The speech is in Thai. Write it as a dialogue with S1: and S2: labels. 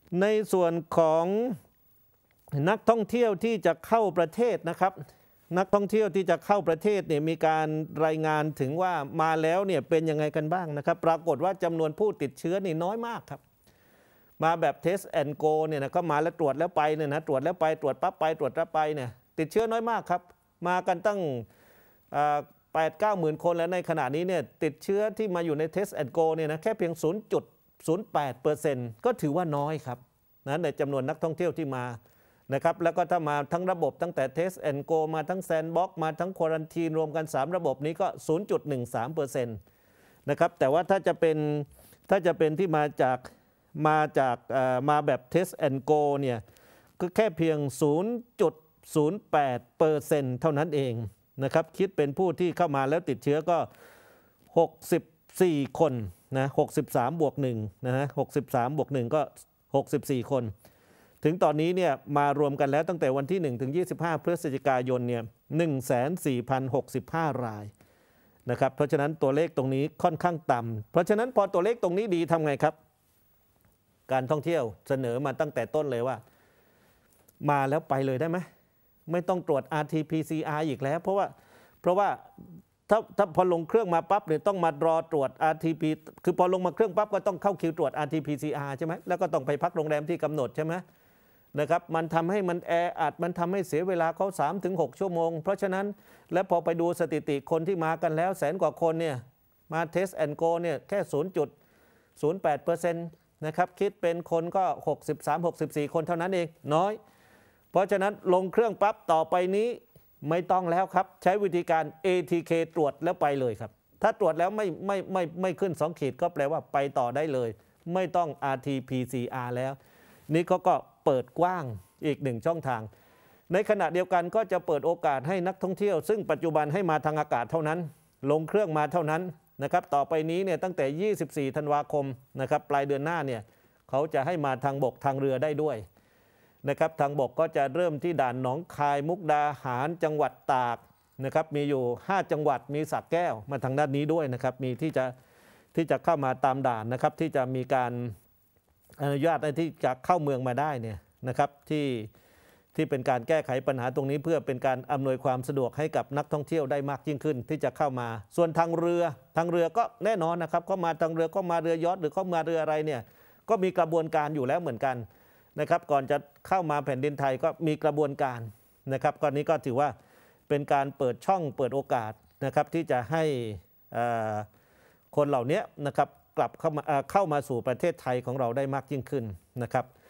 S1: ในส่วนของนักท่องเที่ยวที่จะเข้าประเทศนะครับนักท่องเที่ยวที่จะเข้าประเทศเนี่ยมีการรายงานถึงว่ามาแล้วเนี่ยเป็นยังไงกันบ้างนะครับปรากฏว่าจำนวนผู้ติดเชื้อนี่น้อยมากครับมาแบบ Test and Go เนี่ยนะก็มาแล้วตรวจแล้วไปเนี่ยนะตรวจแล้วไปตรวจปั๊บไปตรวจรับไปเนี่ยติดเชื้อน้อยมากครับมากันตั้ง8-9 หมื่นคนแล้วในขณะนี้เนี่ยติดเชื้อที่มาอยู่ใน Test and Go เนี่ยนะแค่เพียง 0.08% ก็ถือว่าน้อยครับนะในจำนวนนักท่องเที่ยวที่มานะครับแล้วก็ถ้ามาทั้งระบบตั้งแต่ Test and Go มาทั้ง Sandbox มาทั้งควอรันทีนรวมกัน3ระบบนี้ก็ 0.13% นะครับแต่ว่าถ้าจะเป็นที่มาแบบ Test and Go เนี่ยก็แค่เพียง 0.08% เท่านั้นเองนะครับคิดเป็นผู้ที่เข้ามาแล้วติดเชื้อก็64คนนะ63 บวก 1นะฮะ63 บวก 1ก็64คนถึงตอนนี้เนี่ยมารวมกันแล้วตั้งแต่วันที่1ถึง25พฤศจิกายนเนี่ย 14,065 รายนะครับเพราะฉะนั้นตัวเลขตรงนี้ค่อนข้างต่ำเพราะฉะนั้นพอตัวเลขตรงนี้ดีทำไงครับการท่องเที่ยวเสนอมาตั้งแต่ต้นเลยว่ามาแล้วไปเลยได้ไหมไม่ต้องตรวจ RT-PCR อีกแล้วเพราะว่าถ้าพอลงเครื่องมาปั๊บเนี่ยต้องมารอตรวจ RT-P คือพอลงมาเครื่องปั๊บก็ต้องเข้าคิวตรวจ RT-PCR ใช่ไหมแล้วก็ต้องไปพักโรงแรมที่กำหนดใช่ไหมนะครับมันทำให้มันแออัดมันทำให้เสียเวลาเขา 3-6 ชั่วโมงเพราะฉะนั้นและพอไปดูสถิติคนที่มากันแล้ว100,000 กว่าคนเนี่ยมา Test and Go เนี่ยแค่ 0.08% นะครับคิดเป็นคนก็63-64 คนเท่านั้นเองน้อยเพราะฉะนั้นลงเครื่องปั๊บต่อไปนี้ไม่ต้องแล้วครับใช้วิธีการ ATK ตรวจแล้วไปเลยครับถ้าตรวจแล้วไม่ขึ้น2 ขีดก็แปลว่าไปต่อได้เลยไม่ต้อง RT-PCR แล้วนี่เขาก็เปิดกว้างอีก1ช่องทางในขณะเดียวกันก็จะเปิดโอกาสให้นักท่องเที่ยวซึ่งปัจจุบันให้มาทางอากาศเท่านั้นลงเครื่องมาเท่านั้นนะครับต่อไปนี้เนี่ยตั้งแต่24 ธันวาคมนะครับปลายเดือนหน้าเนี่ยเขาจะให้มาทางบกทางเรือได้ด้วยนะครับทางบกก็จะเริ่มที่ด่านหนองคายมุกดาหารจังหวัดตากนะครับมีอยู่5 จังหวัดมีสระแก้วมาทางด้านนี้ด้วยนะครับมีที่จะเข้ามาตามด่านนะครับที่จะมีการอนุญาตที่จะเข้าเมืองมาได้เนี่ยนะครับที่เป็นการแก้ไขปัญหาตรงนี้เพื่อเป็นการอำนวยความสะดวกให้กับนักท่องเที่ยวได้มากยิ่งขึ้นที่จะเข้ามาส่วนทางเรือก็แน่นอนนะครับก็มาทางเรือก็มาเรือยอชท์หรือเข้ามาเรืออะไรเนี่ยก็มีกระบวนการอยู่แล้วเหมือนกันนะครับก่อนจะเข้ามาแผ่นดินไทยก็มีกระบวนการนะครับก้อนนี้ก็ถือว่าเป็นการเปิดช่องเปิดโอกาสนะครับที่จะให้คนเหล่านี้นะครับกลับเข้ามาสู่ประเทศไทยของเราได้มากยิ่งขึ้นนะครับ